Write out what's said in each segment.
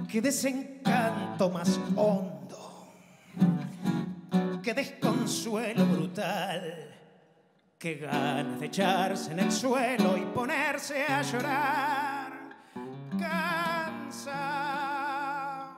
qué desencanto más hondo, qué desconsuelo brutal, qué ganas de echarse en el suelo y ponerse a llorar, cansado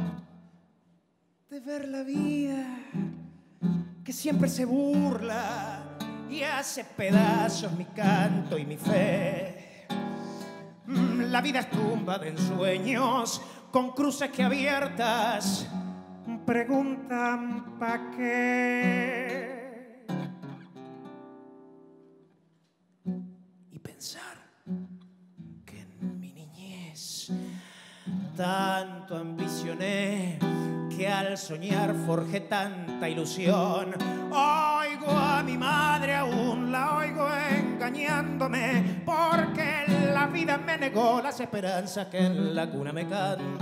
de ver la vida que siempre se burla y hace pedazos mi canto y mi fe. La vida es tumba de ensueños con cruces que abiertas preguntan ¿pa' qué? Y pensar que en mi niñez tanto ambicioné que al soñar forjé tanta ilusión. Oigo a mi madre, aún la oigo engañándome, porque la vida me negó las esperanzas que en la cuna me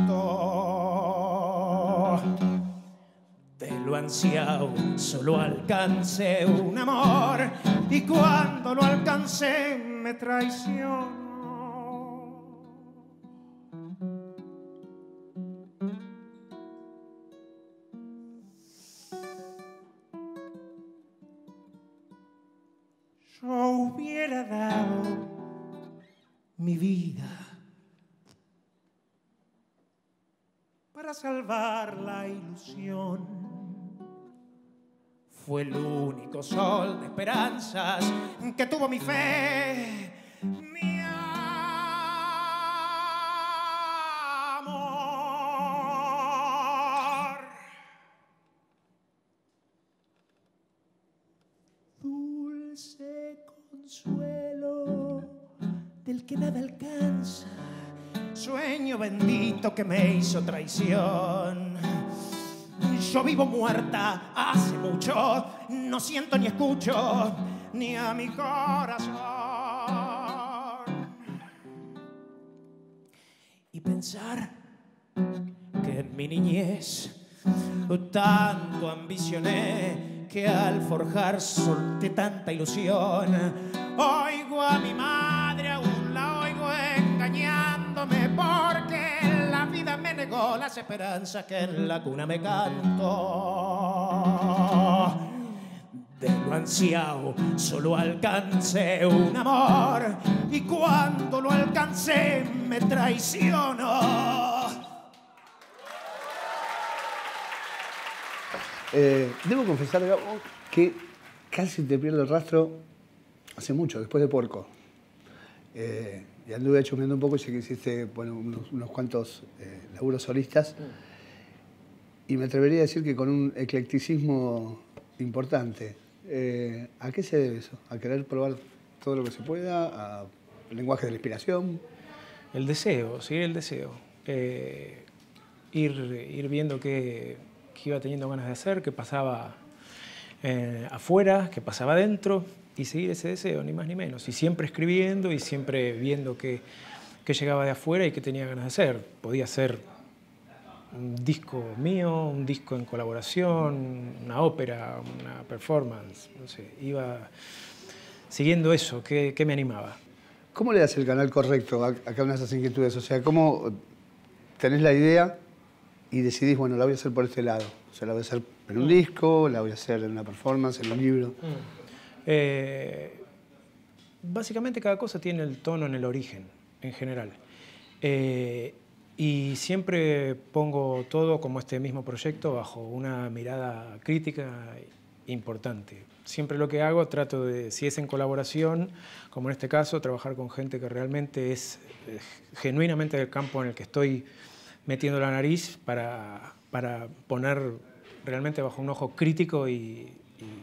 cantó. De lo ansiado solo alcancé un amor, y cuando lo alcancé me traicionó. Yo hubiera dado mi vida para salvar la ilusión. Fue el único sol de esperanzas que tuvo mi fe, mi amor. Dulce consuelo del que nada alcanza, sueño bendito que me hizo traición. Yo vivo muerta hace mucho, no siento ni escucho ni a mi corazón. Y pensar que en mi niñez tanto ambicioné que al forjar solté tanta ilusión. Oigo a mi madre, aún la oigo engañándome, porque la vida me negó las esperanzas que en la cuna me cantó. De lo ansiado solo alcancé un amor, y cuando lo alcancé me traicionó. Debo confesar, Gabo, que casi te pierdo el rastro hace mucho, después de Porco. Y anduve chusmeando un poco y sé que hiciste unos cuantos laburos solistas. Y me atrevería a decir que con un eclecticismo importante. ¿A qué se debe eso? ¿A querer probar todo lo que se pueda? ¿A lenguaje de la inspiración? El deseo, seguir el deseo. Ir viendo qué iba teniendo ganas de hacer, qué pasaba afuera, qué pasaba adentro, y seguir ese deseo, ni más ni menos. Y siempre escribiendo y siempre viendo qué llegaba de afuera y qué tenía ganas de hacer. Podía ser un disco mío, un disco en colaboración, una ópera, una performance, no sé. Iba siguiendo eso, qué me animaba. ¿Cómo le das el canal correcto a cada una de esas inquietudes? O sea, ¿cómo tenés la idea y decidís, bueno, la voy a hacer por este lado? O sea, la voy a hacer en un disco, la voy a hacer en una performance, en un libro. Básicamente cada cosa tiene el tono en el origen, en general. Y siempre pongo todo como este mismo proyecto bajo una mirada crítica importante. Siempre lo que hago, trato de, si es en colaboración, como en este caso, trabajar con gente que realmente es genuinamente del campo en el que estoy metiendo la nariz para poner realmente bajo un ojo crítico e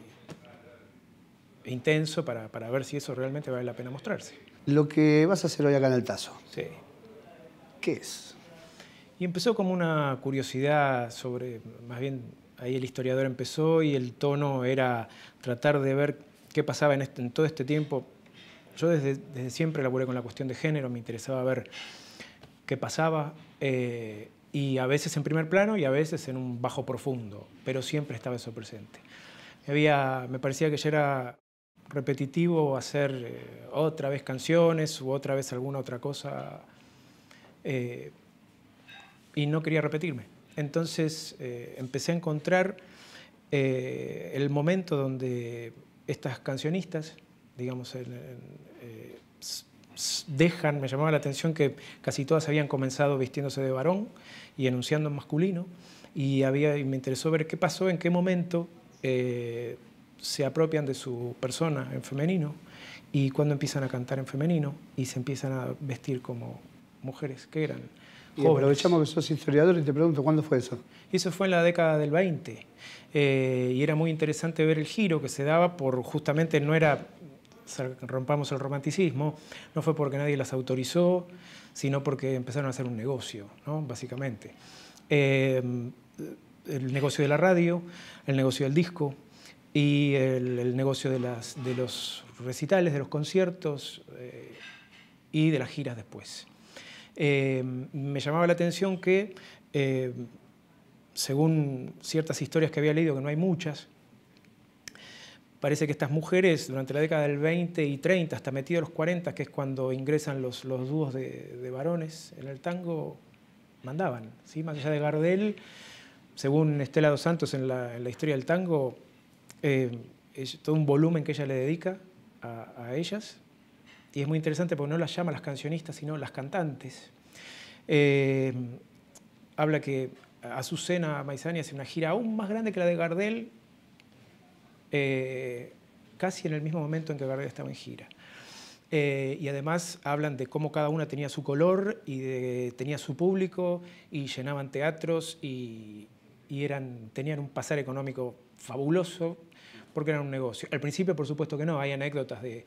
intenso para ver si eso realmente vale la pena mostrarse. Lo que vas a hacer hoy acá en El Tazo. Sí. ¿Qué es? Y empezó como una curiosidad sobre, más bien ahí el historiador empezó y el tono era tratar de ver qué pasaba en todo este tiempo. Yo desde siempre laburé con la cuestión de género, me interesaba ver qué pasaba, y a veces en primer plano y a veces en un bajo profundo, pero siempre estaba eso presente. Me parecía que ya era repetitivo hacer otra vez canciones u otra vez alguna otra cosa y no quería repetirme. Entonces empecé a encontrar el momento donde estas cancionistas, digamos, dejan, me llamaba la atención que casi todas habían comenzado vistiéndose de varón y enunciando en masculino, y me interesó ver qué pasó, en qué momento se apropian de su persona en femenino y cuando empiezan a cantar en femenino y se empiezan a vestir como mujeres que eran y jóvenes. aprovechamos que sos historiador y te pregunto, ¿cuándo fue eso? Eso fue en la década del 20 y era muy interesante ver el giro que se daba por justamente, no era, rompamos el romanticismo, no fue porque nadie las autorizó, sino porque empezaron a hacer un negocio, ¿no? Básicamente. El negocio de la radio, el negocio del disco y el negocio de los recitales, de los conciertos y de las giras después. Me llamaba la atención que, según ciertas historias que había leído, que no hay muchas, parece que estas mujeres durante la década del 20 y 30, hasta metidos los 40, que es cuando ingresan los dúos de varones en el tango, mandaban, ¿sí? Más allá de Gardel, según Estela dos Santos en la historia del tango, es todo un volumen que ella le dedica a ellas, y es muy interesante porque no las llama las cancionistas, sino las cantantes. Habla que Azucena Maizani hace una gira aún más grande que la de Gardel, casi en el mismo momento en que Gardel estaba en gira. Y además hablan de cómo cada una tenía su color y tenía su público y llenaban teatros y tenían un pasar económico fabuloso porque era un negocio. Al principio, por supuesto que no, hay anécdotas de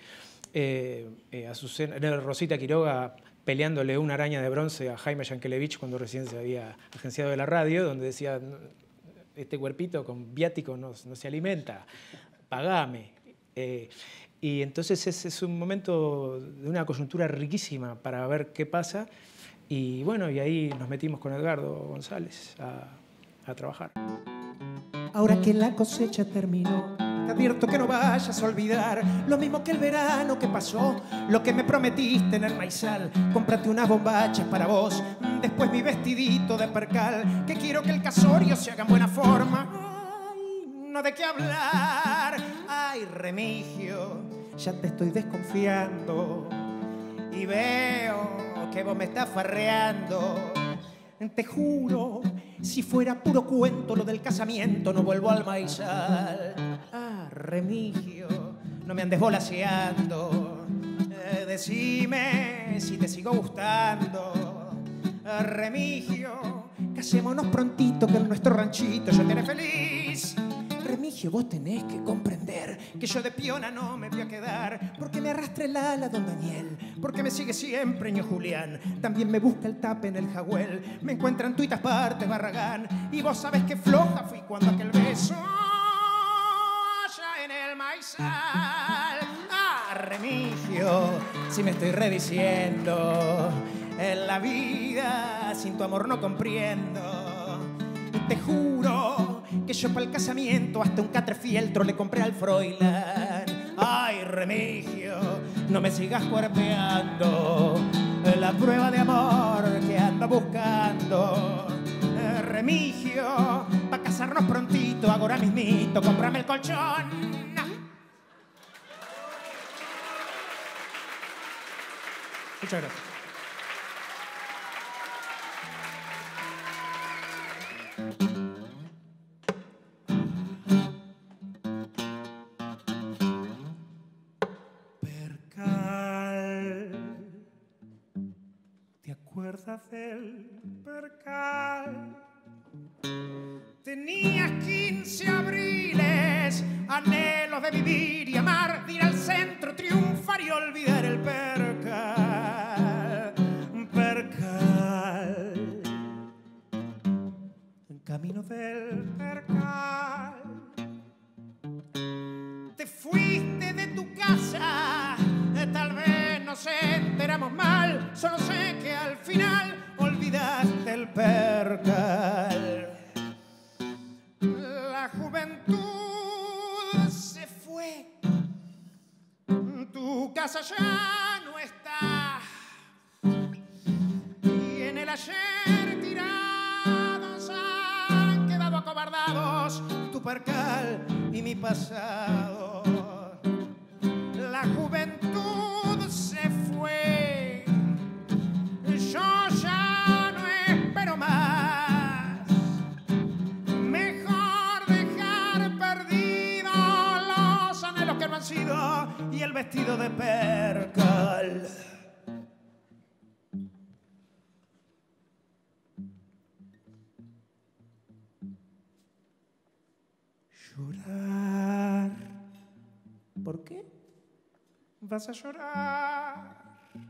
Rosita Quiroga peleándole una araña de bronce a Jaime Yankelevich cuando recién se había agenciado de la radio, donde decía, este cuerpito con viático no se alimenta, pagame. Y entonces es un momento de una coyuntura riquísima para ver qué pasa. Y bueno, y ahí nos metimos con Edgardo González a trabajar. Ahora que la cosecha terminó, te advierto que no vayas a olvidar lo mismo que el verano que pasó, lo que me prometiste en el maizal. Cómprate unas bombachas para vos, después mi vestidito de percal, que quiero que el casorio se haga en buena forma. Ay, no de qué hablar. Ay, Remigio, ya te estoy desconfiando y veo que vos me estás farreando. Te juro, si fuera puro cuento lo del casamiento, no vuelvo al maizal. Ah, Remigio, no me andes volaseando. Decime si te sigo gustando. Remigio, casémonos prontito que en nuestro ranchito yo te haré feliz. Remigio, vos tenés que comprender que yo de piona no me voy a quedar, porque me arrastra el ala don Daniel, porque me sigue siempre ño Julián, también me busca el tape en el Jagüel, me encuentra en tuitas partes Barragán, y vos sabés que floja fui cuando aquel beso allá en el maizal. Ah, Remigio, si me estoy rediciendo, en la vida sin tu amor no comprendo. Te juro que yo para el casamiento hasta un catrefieltro le compré al Froilán. Ay, Remigio, no me sigas cuerpeando, la prueba de amor que ando buscando. Remigio, pa' casarnos prontito, ahora mismito, cómprame el colchón. Muchas gracias. ¿Te acuerdas del percal? Tenías 15 abriles, anhelos de vivir y amar, de ir al centro, triunfar y olvidar el percal. Percal, en camino del percal, te fuiste de tu casa, tal vez nos enteramos mal, solo sé que al final olvidaste el percal. La juventud se fue, tu casa ya no está, y en el ayer tirado percal y mi pasado. La juventud se fue, yo ya no espero más. Mejor dejar perdidos los anhelos que no han sido y el vestido de percal. Llorar. ¿Por qué vas a llorar?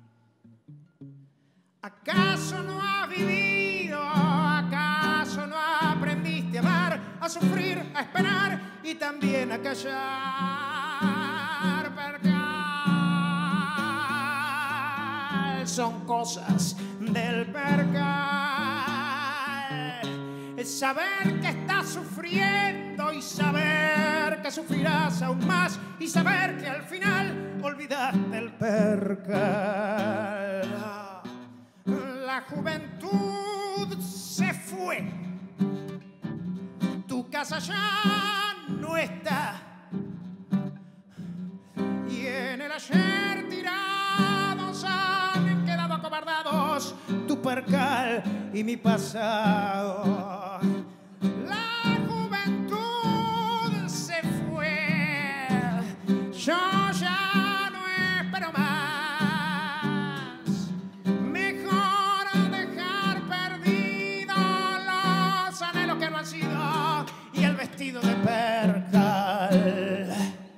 ¿Acaso no has vivido? ¿Acaso no aprendiste a amar, a sufrir, a esperar y también a callar? Percal, son cosas del percal. Es saber que estás sufriendo y saber que sufrirás aún más y saber que al final olvidaste el percal. La juventud se fue, tu casa ya no está y en el ayer tirados han quedado acobardados tu percal y mi pasado. La juventud se fue, yo ya no espero más. Mejor dejar perdidos los anhelos que no han sido y el vestido de percal.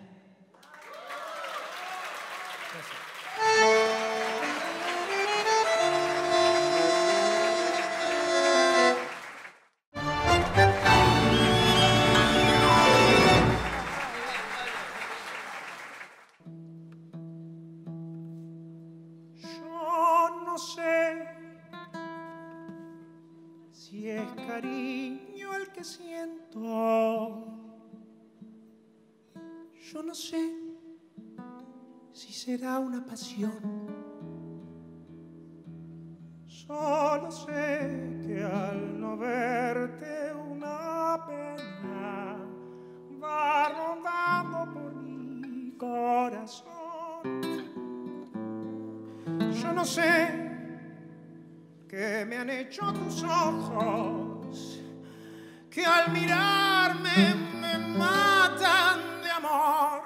No sé si es cariño el que siento. Yo no sé si será una pasión. Solo sé que al no verte una pena va rodando por mi corazón. Yo no sé qué me han hecho tus ojos, que al mirarme me matan de amor.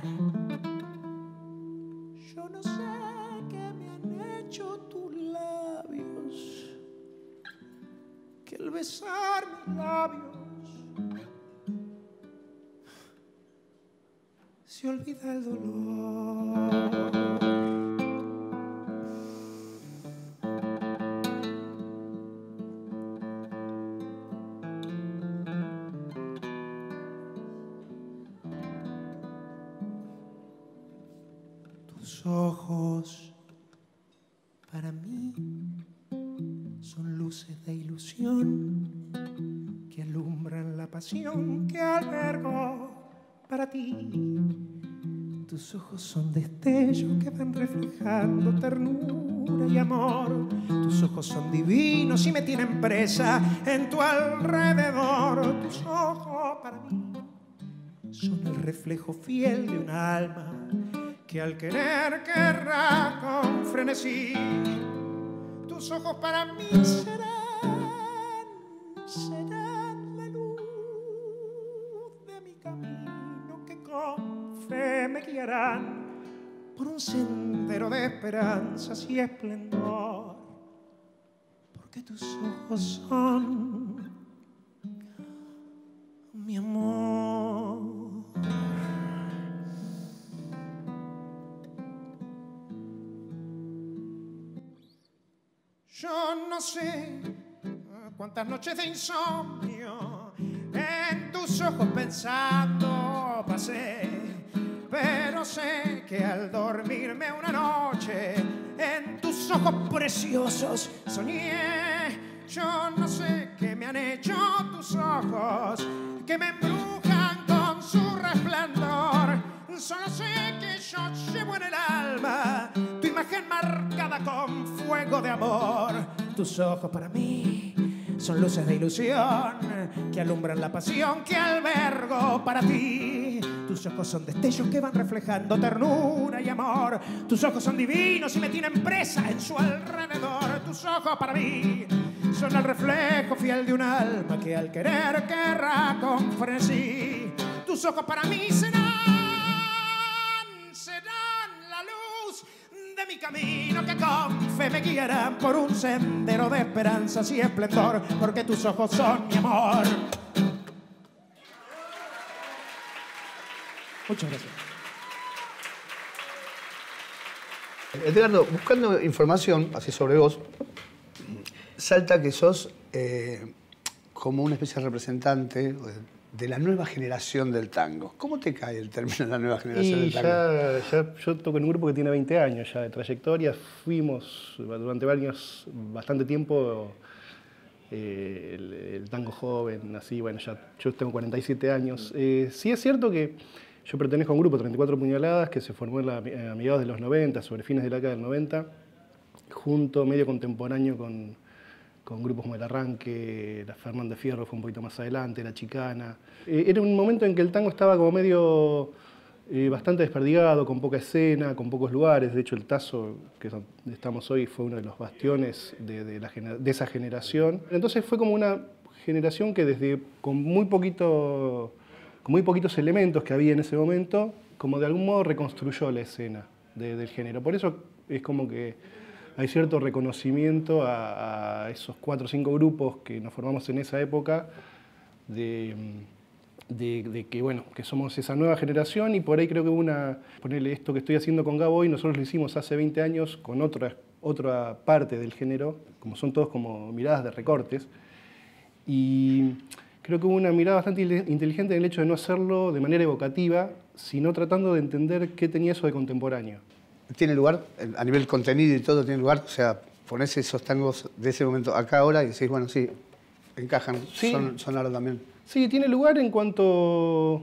Yo no sé qué me han hecho tus labios, que al besar mis labios se olvida el dolor. Tus ojos para mí son luces de ilusión que alumbran la pasión que albergo para ti. Tus ojos son destellos que van reflejando ternura y amor. Tus ojos son divinos y me tienen presa en tu alrededor. Tus ojos para mí son el reflejo fiel de un alma que al querer querrá con frenesí. Tus ojos para mí serán la luz de mi camino que con fe me guiarán por un sendero de esperanzas y esplendor. Porque tus ojos son mi amor. Yo no sé cuántas noches de insomnio en tus ojos pensando pasé, pero sé que al dormirme una noche en tus ojos preciosos soñé. Yo no sé qué me han hecho tus ojos que me embrujan con su resplandor. Solo sé que yo llevo en el alma tu imagen marcada con fuego de amor. Tus ojos para mí son luces de ilusión que alumbran la pasión que albergo para ti. Tus ojos son destellos que van reflejando ternura y amor. Tus ojos son divinos y me tienen presa en su alrededor. Tus ojos para mí son el reflejo fiel de un alma que al querer querrá con frenesí. Tus ojos para mí serán la luz de mi camino, que con fe me guiarán por un sendero de esperanzas y esplendor, porque tus ojos son mi amor. Muchas gracias. Edgardo, buscando información así sobre vos, salta que sos como una especie de representante de la nueva generación del tango. ¿Cómo te cae el término la nueva generación del tango? Yo toco en un grupo que tiene 20 años ya de trayectoria. Fuimos durante bastante tiempo el tango joven, así, bueno, ya yo tengo 47 años. Sí es cierto que yo pertenezco a un grupo, 34 Puñaladas, que se formó a mediados de los 90, sobre fines de la década del 90, junto, medio contemporáneo con grupos como El Arranque, la Fernández Fierro fue un poquito más adelante, La Chicana. Era un momento en que el tango estaba como medio bastante desperdigado, con poca escena, con pocos lugares. De hecho, el Tazo, que es donde estamos hoy, fue uno de los bastiones de esa generación. Entonces fue como una generación que con muy poquitos elementos que había en ese momento, como de algún modo reconstruyó la escena del género. Por eso es como que hay cierto reconocimiento a esos 4 o 5 grupos que nos formamos en esa época, de que, bueno, que somos esa nueva generación, y por ahí creo que ponerle esto que estoy haciendo con Gabo hoy, nosotros lo hicimos hace 20 años con otra parte del género, como son todos como miradas de recortes, y creo que hubo una mirada bastante inteligente en el hecho de no hacerlo de manera evocativa, sino tratando de entender qué tenía eso de contemporáneo. ¿Tiene lugar? A nivel contenido y todo, ¿tiene lugar? O sea, ponés esos tangos de ese momento acá ahora y decís, bueno, sí, encajan, sí. Son ahora también. Sí, tiene lugar en cuanto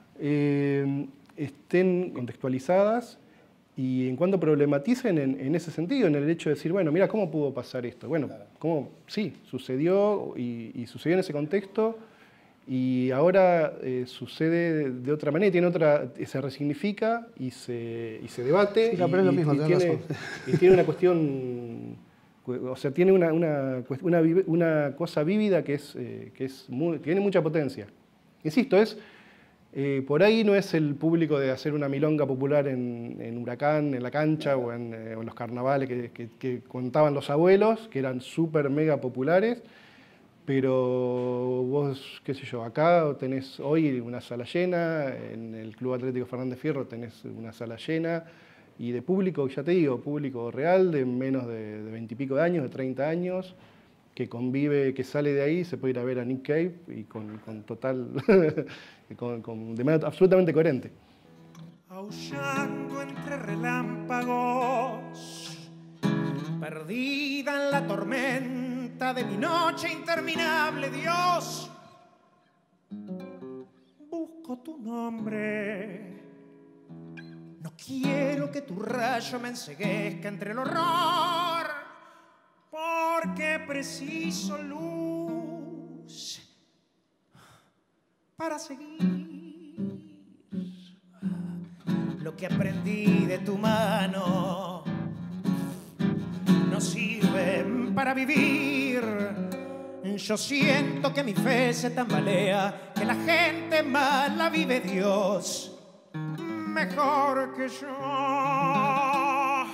estén contextualizadas y en cuanto problematicen en ese sentido, en el hecho de decir, bueno, mira, ¿cómo pudo pasar esto? Bueno, claro. Sí, sucedió y sucedió en ese contexto, y ahora sucede de otra manera, se resignifica y se debate. Sí, pero es lo mismo, y tiene una cuestión, o sea, tiene una cosa vívida que tiene mucha potencia. Insisto, por ahí no es el público de hacer una milonga popular en Huracán, en la cancha o en los carnavales que contaban los abuelos, que eran súper mega populares. Pero vos, qué sé yo, acá tenés hoy una sala llena, en el Club Atlético Fernández Fierro tenés una sala llena, y de público, ya te digo, público real de menos de 20 y pico de años, de 30 años, que convive, que sale de ahí, se puede ir a ver a Nick Cave y con total, de manera absolutamente coherente. Aullando entre relámpagos, perdida en la tormenta de mi noche interminable, Dios, busco tu nombre. No quiero que tu rayo me enceguezca entre el horror, porque preciso luz para seguir lo que aprendí de tu mano. No sirven para vivir. Yo siento que mi fe se tambalea, que la gente mala vive Dios mejor que yo.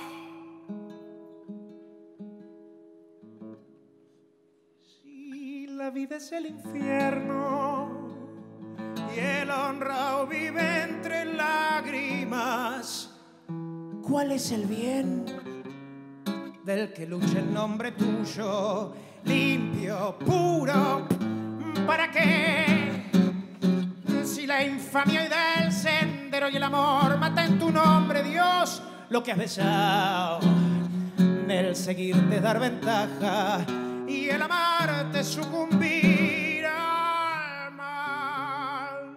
Si la vida es el infierno y el honrado vive entre lágrimas, ¿cuál es el bien del que lucha en nombre tuyo, limpio, puro? ¿Para qué? Si la infamia y del sendero y el amor mata en tu nombre, Dios, lo que has besado, el seguirte dar ventaja y el amarte sucumbir al mal.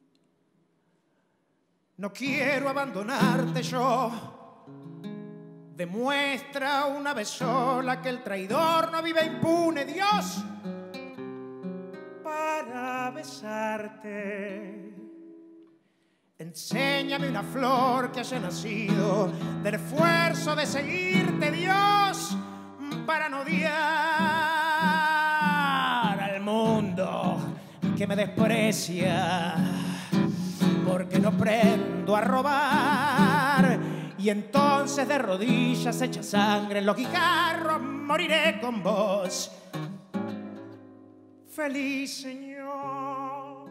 No quiero abandonarte yo, Demuestra una vez sola que el traidor no vive impune, Dios, para besarte. Enséñame una flor que haya nacido del esfuerzo de seguirte, Dios, para no odiar al mundo que me desprecia, porque no aprendo a robar. Y entonces de rodillas hecha sangre en los guijarros moriré con vos. Feliz Señor.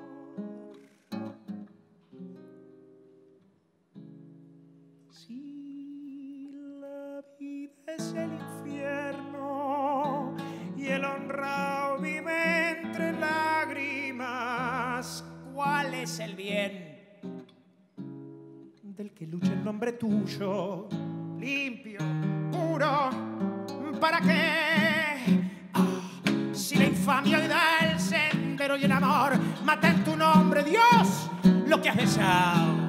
Si la vida es el infierno y el honrado vive entre lágrimas, ¿cuál es el bien del que lucha en nombre tuyo, limpio, puro? ¿Para qué? Si la infamia hoy da el sendero y el amor mata en tu nombre, Dios, lo que has deseado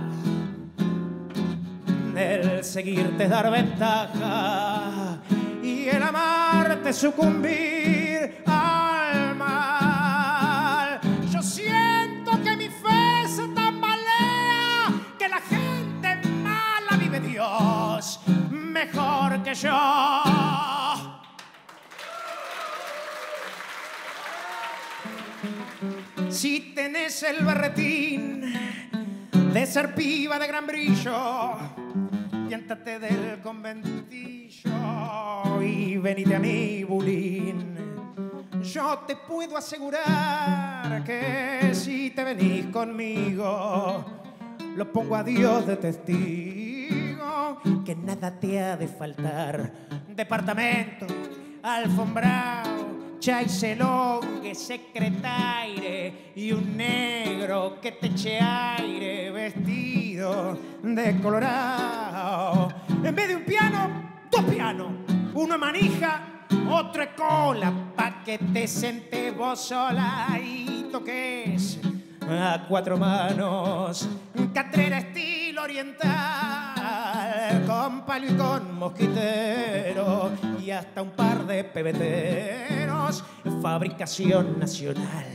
el seguirte es dar ventaja y el amarte sucumbir al mal. Yo siento que mi fe se tambalea, que la gente mala vive Dios mejor que yo. Si tenés el berretín de ser piba de gran brillo, piéntate del conventillo y venite a mi bulín. Yo te puedo asegurar que si te venís conmigo, lo pongo a Dios de testigo, que nada te ha de faltar. Departamento, alfombrado, chaiselongue, secretaire y un negro que te eche aire vestido de colorado. En vez de un piano, dos pianos, uno manija, otro es cola, pa' que te sentés vos sola y toques a cuatro manos, catrera estilo oriental, con palo y con mosquitero y hasta un par de pebeteros, fabricación nacional.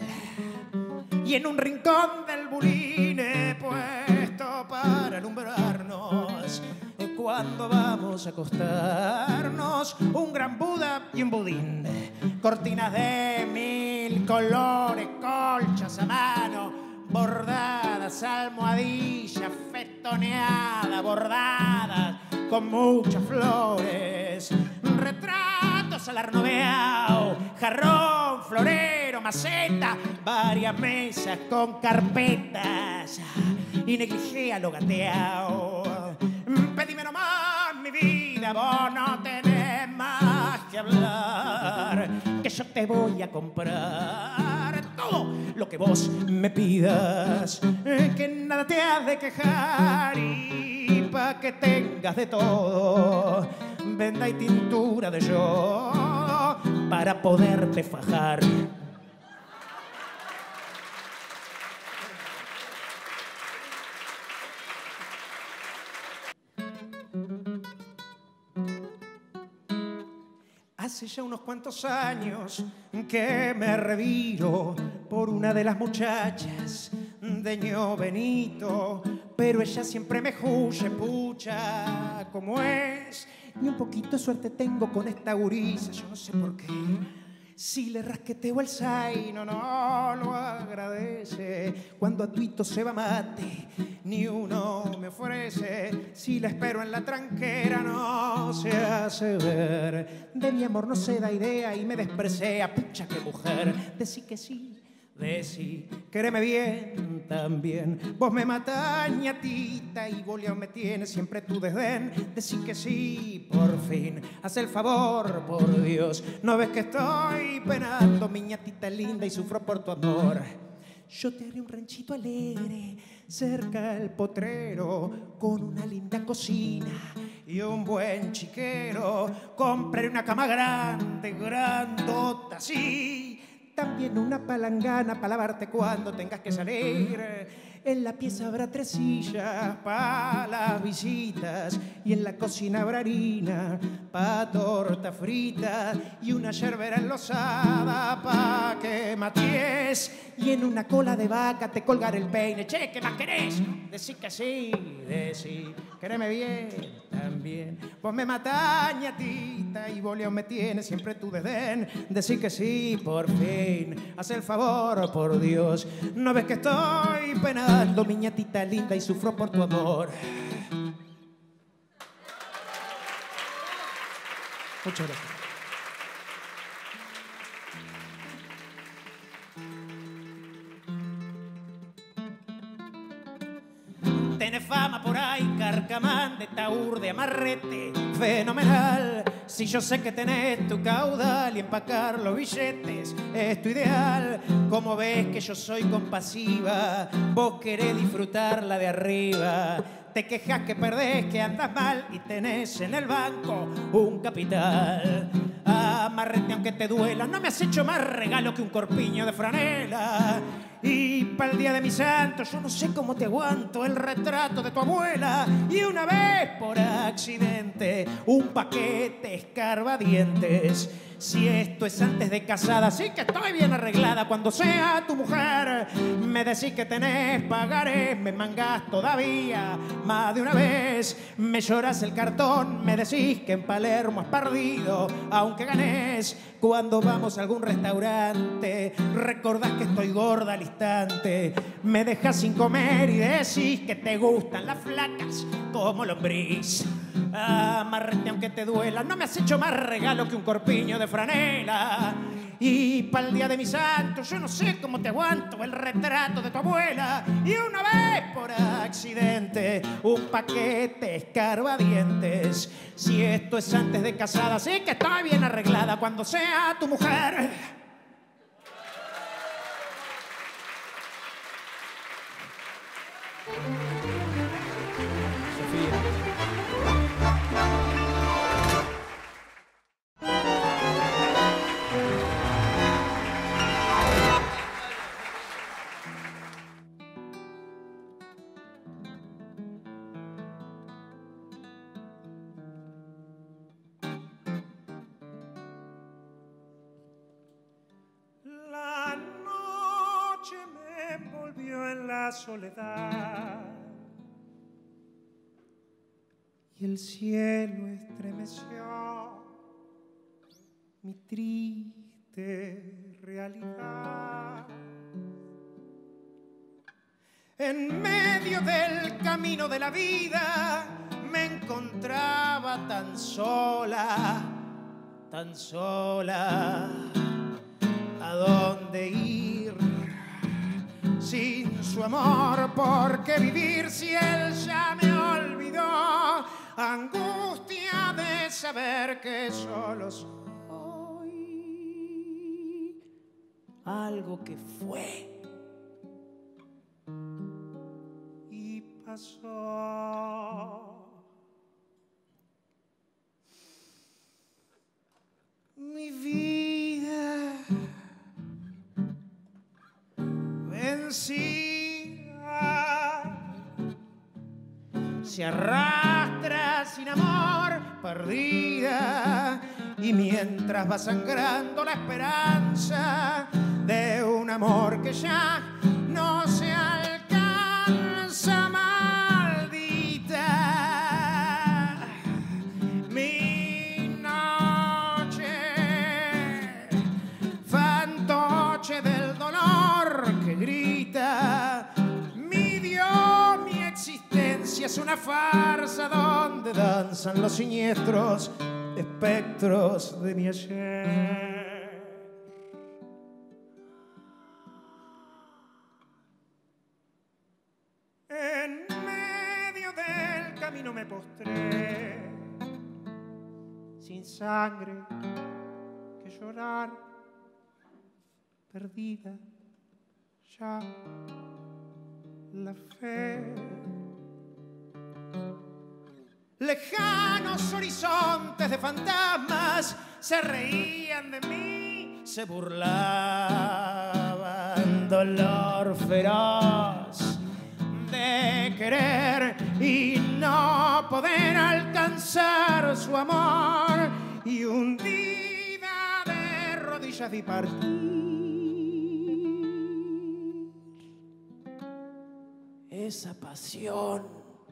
Y en un rincón del bulín he puesto para alumbrarnos cuando vamos a acostarnos un gran Buda y un budín, cortinas de 1000 colores, colchas a mano, bordadas, almohadillas fetoneadas, bordadas con muchas flores, retratos al arnoveao, jarrón, florero, maceta, varias mesas con carpetas y negligé a lo gateao. Pedime nomás mi vida, vos no tenés más que hablar, que yo te voy a comprar todo lo que vos me pidas, que nada te has de quejar y pa' que tengas de todo, venda y tintura de yo para poderte fajar. Hace ya unos cuantos años que me reviro por una de las muchachas de Ño Benito, pero ella siempre me huye, pucha, como es. Ni un poquito de suerte tengo con esta gurisa, yo no sé por qué. Si le rasqueteo el zaino, no lo agradece. Cuando a tuito se va mate, ni uno me ofrece. Si la espero en la tranquera, no se hace ver. De mi amor no se da idea y me desprecia. Pucha, qué mujer. Decí que sí, decí, quéreme bien también. Vos me matás, ñatita, y boleado me tienes siempre tu desdén. Decí que sí, por fin, haz el favor, por Dios. No ves que estoy penando, mi ñatita linda, y sufro por tu amor. Yo te haré un ranchito alegre cerca del potrero, con una linda cocina y un buen chiquero. Compraré una cama grande, grandota, sí. También una palangana para lavarte cuando tengas que salir. En la pieza habrá 3 sillas para las visitas y en la cocina habrá harina pa' torta frita y una yerbera enlosada pa' que maties y en una cola de vaca te colgaré el peine. Che, ¿qué más querés? Decí que sí, decí, quereme bien también. Vos me matás, ñatita, y vos León me tienes siempre tu desdén. Decí que sí, por fin, haz el favor, por Dios. No ves que estoy penando, mi ñatita linda, y sufro por tu amor. Muchas gracias. Tenés fama por ahí, carcamán, de taur, de amarrete, fenomenal. Si yo sé que tenés tu caudal y empacar los billetes es tu ideal. Como ves que yo soy compasiva, vos querés disfrutar la de arriba. Te quejas que perdés, que andas mal y tenés en el banco un capital. Amarrete aunque te duela, no me has hecho más regalo que un corpiño de franela. Y para el día de mi santo yo no sé cómo te aguanto el retrato de tu abuela. Y una vez por accidente un paquete escarbadientes. Si esto es antes de casada, sí que estoy bien arreglada. Cuando sea tu mujer me decís que tenés pagarés, me mangás todavía más de una vez. Me lloras el cartón, me decís que en Palermo has perdido aunque ganés. Cuando vamos a algún restaurante recordás que estoy gorda al instante. Me dejas sin comer y decís que te gustan las flacas como lombriz. Amarrete aunque te duela, no me has hecho más regalo que un corpiño de franela. Y para el día de mi santo yo no sé cómo te aguanto el retrato de tu abuela. Y una vez por accidente un paquete escarbadientes. Si esto es antes de casada, sí que estoy bien arreglada. Cuando sea tu mujer soledad y el cielo estremeció mi triste realidad. En medio del camino de la vida me encontraba tan sola, ¿a dónde ir? Sin su amor, ¿por qué vivir si él ya me olvidó? Angustia de saber que solo soy algo que fue y pasó. Mi vida vencida se arrastra sin amor, perdida, y mientras va sangrando la esperanza de un amor que ya no se alcanza, maldita mi noche, fantoche del dolor que grita. Mi Dios, mi existencia es una farsa donde danzan los siniestros espectros de mi ayer. En medio del camino me postré, sin sangre que llorar, perdida ya la fe. Lejanos horizontes de fantasmas se reían de mí, se burlaban, dolor feroz. querer y no poder alcanzar su amor. Y hundida de rodillas vi partir esa pasión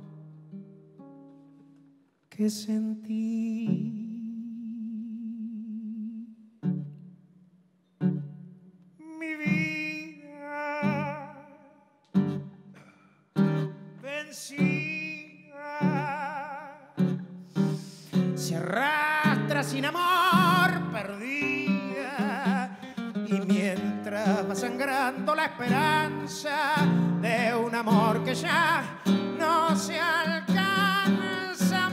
que sentí. Mi vida vencida se arrastra sin amor, perdida, y mientras va sangrando la esperanza de un amor que ya no se alcanza,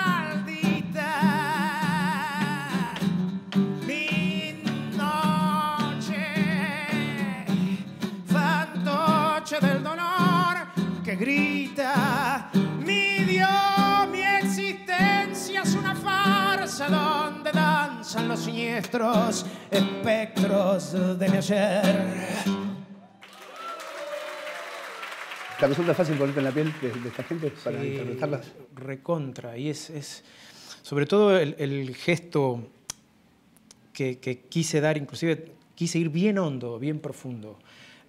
maldita mi noche, fantoche del dolor que grita: mi Dios, mi existencia es una farsa donde danzan los siniestros espectros de mi ayer. ¿Te resulta fácil ponerte en la piel de esta gente para Sí, interpretarlas? recontra. Y es sobre todo el gesto que quise dar, inclusive quise ir bien hondo, bien profundo.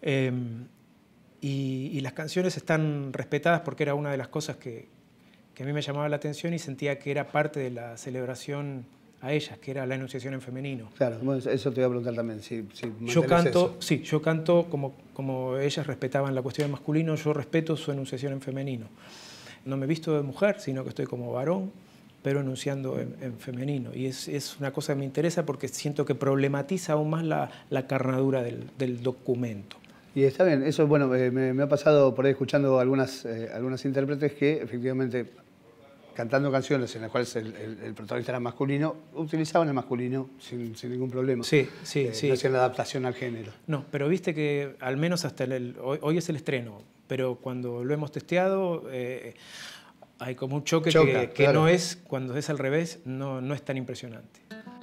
Y las canciones están respetadas porque era una de las cosas que a mí me llamaba la atención y sentía que era parte de la celebración a ellas, que era la enunciación en femenino. Claro, bueno, eso te iba a preguntar también. Yo canto, sí, yo canto como ellas respetaban la cuestión del masculino, yo respeto su enunciación en femenino. No me visto de mujer, sino que estoy como varón, pero enunciando en femenino. Y es una cosa que me interesa porque siento que problematiza aún más la carnadura del documento. Y está bien, eso bueno, me ha pasado por ahí escuchando algunas intérpretes que efectivamente, cantando canciones en las cuales el protagonista era masculino, utilizaban el masculino sin ningún problema. Sí, sí, sí. No hacían la adaptación al género. No, pero viste que al menos hasta hoy es el estreno, pero cuando lo hemos testeado hay como un choque que claro. no es, cuando es al revés, no es tan impresionante.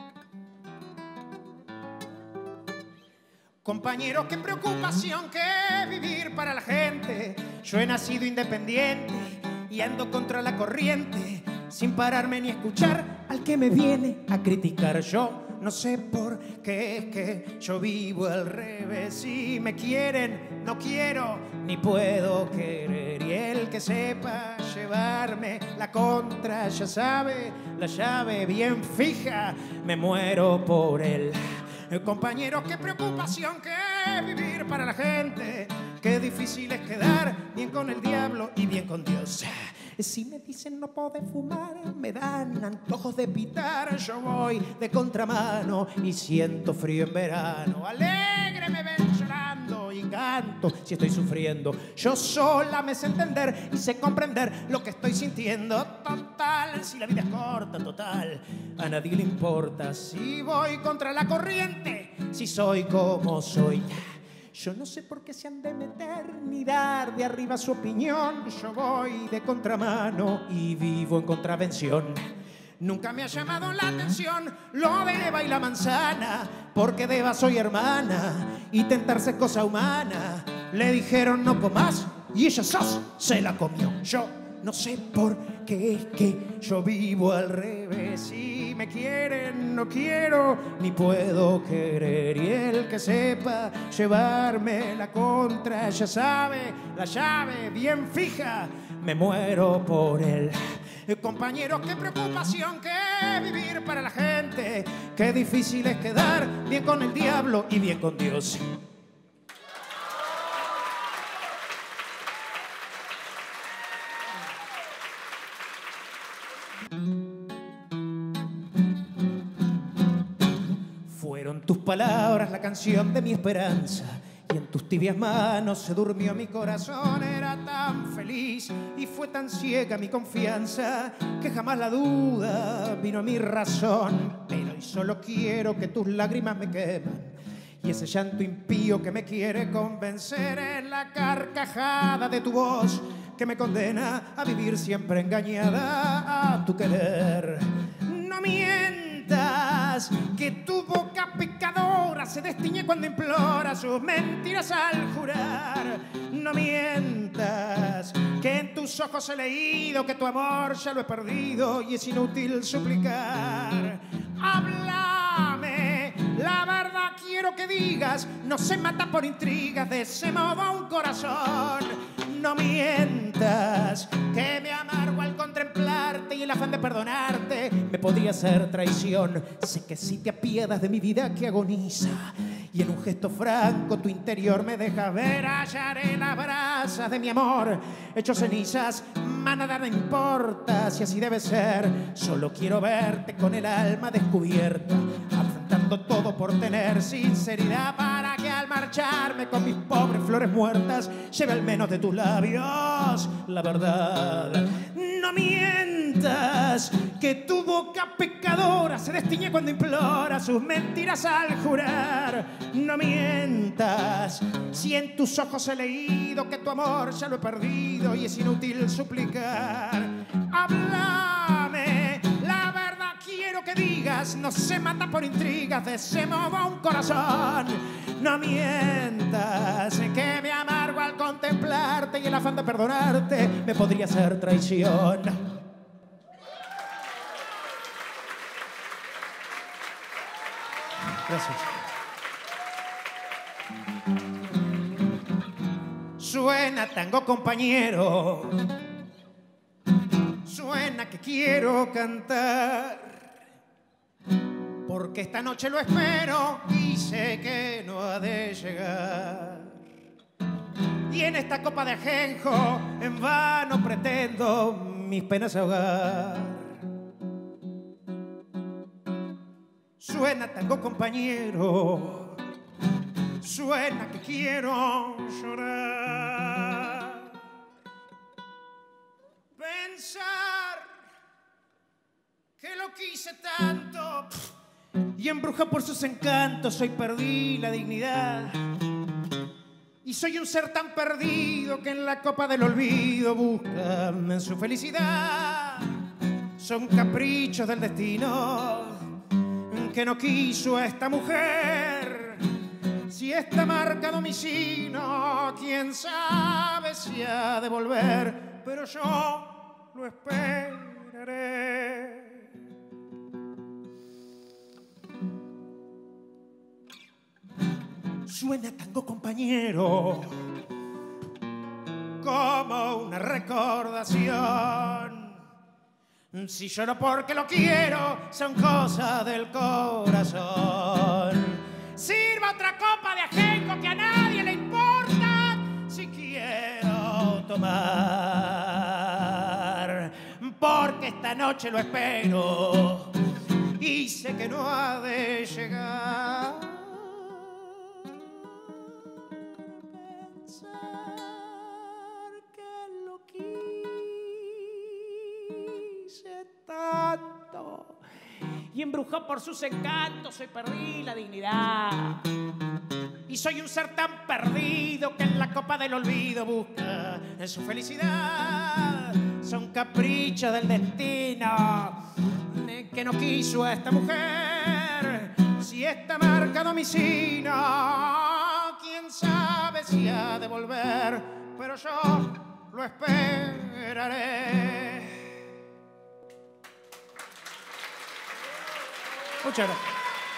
Compañeros, qué preocupación que vivir para la gente. Yo he nacido independiente y ando contra la corriente, sin pararme ni escuchar al que me viene a criticar. Yo no sé por qué es que yo vivo al revés. Si me quieren, no quiero ni puedo querer. Y el que sepa llevarme la contra ya sabe, la llave bien fija, me muero por él. Compañeros, qué preocupación que vivir para la gente. Qué difícil es quedar bien con el diablo y bien con Dios. Si me dicen no podés fumar, me dan antojos de pitar. Yo voy de contramano y siento frío en verano. Alegre me ven llorando y canto si estoy sufriendo. Yo sola me sé entender y sé comprender lo que estoy sintiendo. Total, si la vida es corta, total, a nadie le importa si voy contra la corriente, si soy como soy. Yo no sé por qué se han de meter ni dar de arriba su opinión. Yo voy de contramano y vivo en contravención. Nunca me ha llamado la atención lo de Eva y la manzana, porque de Eva soy hermana y tentarse es cosa humana. Le dijeron no comas y ella se la comió. Yo no sé por qué es que yo vivo al revés. Si me quieren, no quiero ni puedo querer. Y el que sepa llevarme la contra ya sabe, la llave bien fija, me muero por él. Compañeros, qué preocupación que vivir para la gente. Qué difícil es quedar bien con el diablo y bien con Dios. Fueron tus palabras la canción de mi esperanza, y en tus tibias manos se durmió mi corazón. Era tan feliz y fue tan ciega mi confianza que jamás la duda vino a mi razón. Pero hoy solo quiero que tus lágrimas me queman, y ese llanto impío que me quiere convencer es la carcajada de tu voz que me condena a vivir siempre engañada a tu querer. No mientas que tu boca pecadora se destiñe cuando implora sus mentiras al jurar. No mientas que en tus ojos he leído que tu amor ya lo he perdido y es inútil suplicar. Háblame, la verdad quiero que digas, no se mata por intrigas, de ese modo un corazón. No mientas, que me amargo al contemplarte y el afán de perdonarte me podría ser traición. Sé que si te apiedas de mi vida que agoniza y en un gesto franco tu interior me dejas ver, hallaré las brasas de mi amor hecho cenizas, más nada me importa si así debe ser. Solo quiero verte con el alma descubierta, afrontando todo por tener sinceridad, para que al marcharme con mis pobres flores muertas lleve al menos de tus labios la verdad. No mientas, que tu boca pecadora se destiñe cuando implora sus mentiras al jurar. No mientas, si en tus ojos he leído que tu amor ya lo he perdido y es inútil suplicar. Háblame, la verdad quiero que digas, no se mata por intrigas, de ese modo un corazón. No mientas, que me amargo al contemplarte y el afán de perdonarte me podría ser traición. Gracias. Suena tango, compañero, suena que quiero cantar, porque esta noche lo espero y sé que no ha de llegar. Y en esta copa de ajenjo en vano pretendo mis penas ahogar. Suena tango, compañero, suena que quiero llorar. Pensar que lo quise tanto y embruja por sus encantos, hoy perdí la dignidad. Y soy un ser tan perdido que en la copa del olvido busca su felicidad. Son caprichos del destino que no quiso a esta mujer. Si está marcado mi sino, quién sabe si ha de volver, pero yo lo esperaré. Suena tango, compañero, como una recordación. Si lloro porque lo quiero, son cosas del corazón. Sirva otra copa de ajenjo que a nadie le importa, si quiero tomar, porque esta noche lo espero y sé que no ha de llegar. Tanto y embrujó por sus encantos, hoy perdí la dignidad. Y soy un ser tan perdido que en la copa del olvido busca en su felicidad. Son caprichos del destino que no quiso a esta mujer. Si está marcado mi sino, quién sabe si ha de volver, pero yo lo esperaré. Muchas gracias.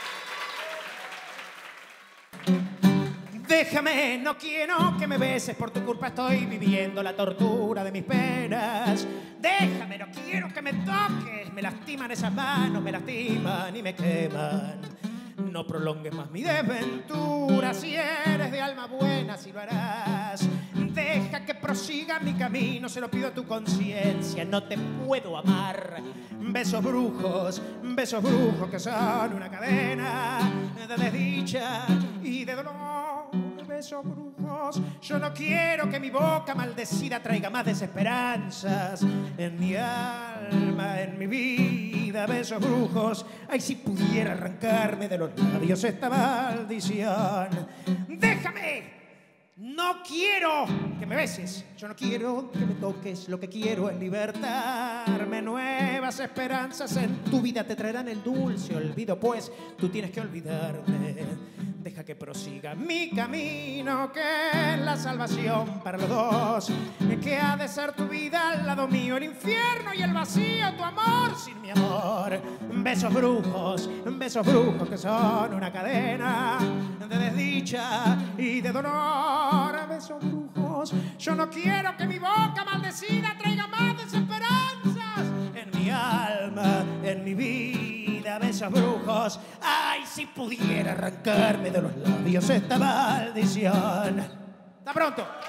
Déjame, no quiero que me beses, por tu culpa estoy viviendo la tortura de mis penas. Déjame, no quiero que me toques, me lastiman esas manos, me lastiman y me queman. No prolongues más mi desventura, si eres de alma buena, si lo harás. Deja que prosiga mi camino, se lo pido a tu conciencia, no te puedo amar. Besos brujos que son una cadena de desdicha y de dolor. Besos brujos, yo no quiero que mi boca maldecida traiga más desesperanzas en mi alma, en mi vida. Besos brujos, ay, si pudiera arrancarme de los labios esta maldición. Déjame. No quiero que me beses, yo no quiero que me toques, lo que quiero es libertarme. Nuevas esperanzas en tu vida te traerán el dulce olvido, pues tú tienes que olvidarte deja que prosiga mi camino, que es la salvación para los dos. Que ha de ser tu vida al lado mío, el infierno y el vacío, tu amor sin mi amor. Besos brujos que son una cadena de desdicha y de dolor. Besos brujos, yo no quiero que mi boca maldecida traiga más desesperanzas en mi alma, en mi vida. Besos brujos, ay, si pudiera arrancarme de los labios esta maldición. ¡Hasta pronto!